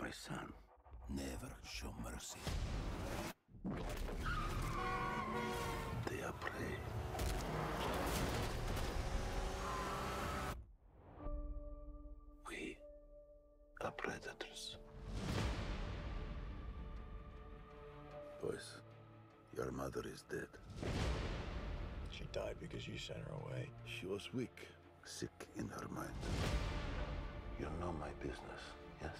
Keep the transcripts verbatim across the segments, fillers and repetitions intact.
my son. Never show mercy. They are prey. We are predators. Boys, your mother is dead. She died because you sent her away. She was weak, sick in her mind. You know my business, yes?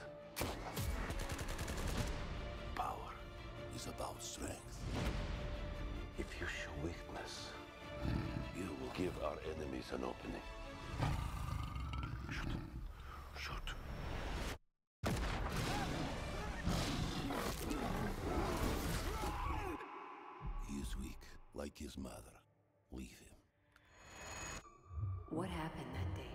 Power is about strength. If you show weakness, you will give our enemies an opening. Shoot. Shoot. He is weak, like his mother. Leave him. What happened that day?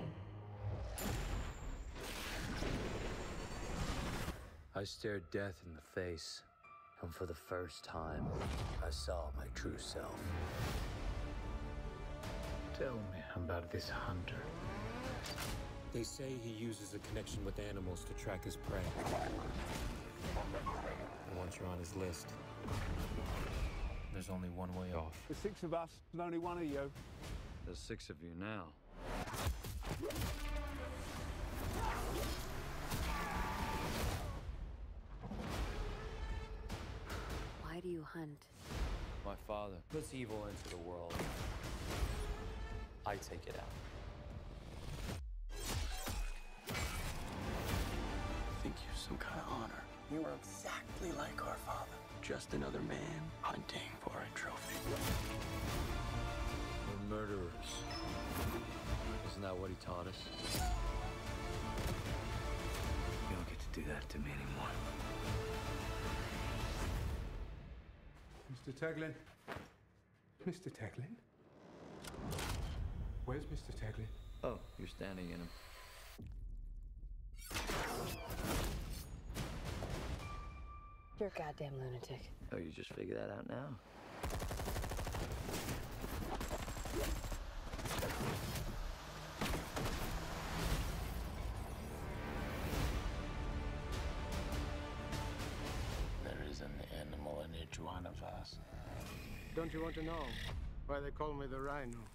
I stared death in the face, and for the first time, I saw my true self. Tell me about this hunter. They say he uses a connection with animals to track his prey. And once you're on his list, there's only one way off. There's six of us, and only one of you. There's six of you now. Why do you hunt? My father puts evil into the world. I take it out. I think you're some kind of honor. You are exactly like our father. Just another man hunting for a trophy. We're murderers. Isn't that what he taught us? You don't get to do that to me anymore. Mister Teglin? Mister Teglin? Where's Mister Teglin? Oh, you're standing in him. You're a goddamn lunatic. Oh, you just figured that out now? There is an animal in each one of us. Don't you want to know why they call me the Rhino?